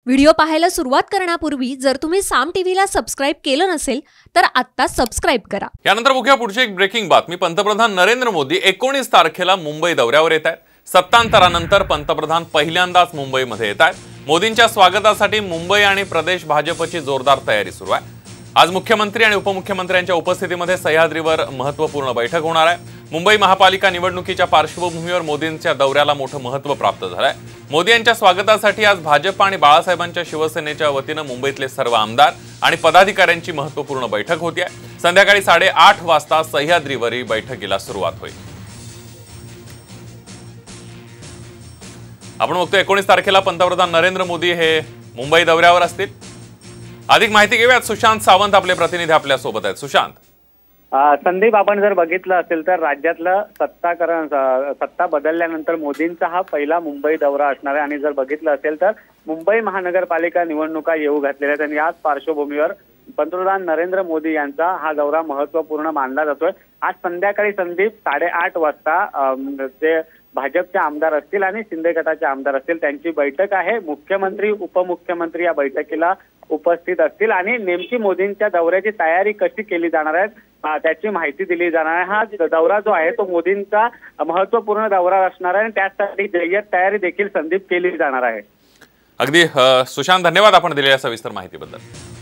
Video पाहायला सुरुवात करण्यापूर्वी जर तुम्ही साम टीव्हीला सबस्क्राइब केलं नसेल तर आत्ता सबस्क्राइब करा। यानंतर बघूया पुढची एक ब्रेकिंग बातमी। पंतप्रधान नरेंद्र मोदी 19 तारखेला मुंबई दौऱ्यावर येत आहेत। सत्तांतरानंतर पंतप्रधान पहिल्यांदाच मुंबईमध्ये येत आहेत। मोदींच्या स्वागतासाठी मुंबई आणि प्रदेश भाजपची जोरदार तयारी सुरू आहे। आज मुख्यमंत्री आणि उपमुख्यमंत्र्यांच्या उपस्थितीमध्ये सह्याद्रीवर महत्त्वपूर्ण बैठक होणार आहे। मुंबई महापालिका निवडणुकीच्या पार्श्वभूमीवर मोदींच्या दौऱ्याला मोठं महत्त्व प्राप्त झालंय। मोदी यांच्या स्वागतासाठी आज भाजप आणि बाळासाहेबांच्या शिवसेनेच्या वतीनं मुंबईतले सर्व आमदार आणि पदाधिकाऱ्यांची महत्त्वपूर्ण बैठक होती आहे। संध्याकाळी 8:30 वाजता सह्याद्रीवरील बैठकीला सुरुवात होईल। आपण बघतोय 19 तारखेला पंतप्रधान नरेंद्र मोदी हे मुंबई दौऱ्यावर असतील। अधिक माहिती घेऊयात, सुशांत सावंत आपले प्रतिनिधी आपल्या सोबत आहेत। सुशांत, संदीप, आपण जर बघितलं असेल तर राज्यातलं सत्ता बदलल्यानंतर मोदींचा हा पहिला मुंबई दौरा असणार आहे। आणि जर बघितलं असेल तर मुंबई महानगरपालिका निवडणुका येऊ घातलेल्या आहेत आणि याच पार्श्वभूमीवर पंतप्रधान नरेंद्र मोदी यांचा हा दौरा महत्त्वपूर्ण मानला जातोय। आज संध्याकाळी संदीप 8:30 वाजता जे भाजपचे आमदार असतील आणि शिंदे गटाचे आमदार असतील त्यांची बैठक आहे। मुख्यमंत्री उपमुख्यमंत्री या बैठकीला उपस्थित असतील आणि नेमकी मोदींच्या दौऱ्याची तयारी कशी केली जाणार आहे त्याची माहिती दिली जाणार आहे। हा दौरा जो आहे तो मोदींचा महत्त्वपूर्ण दौरा असणार आहे आणि त्यासाठी जय्यत तयारी देखील संदीप केली जाणार आहे। अगदी सुशांत, धन्यवाद आपण दिलेल्या सविस्तर माहितीबद्दल।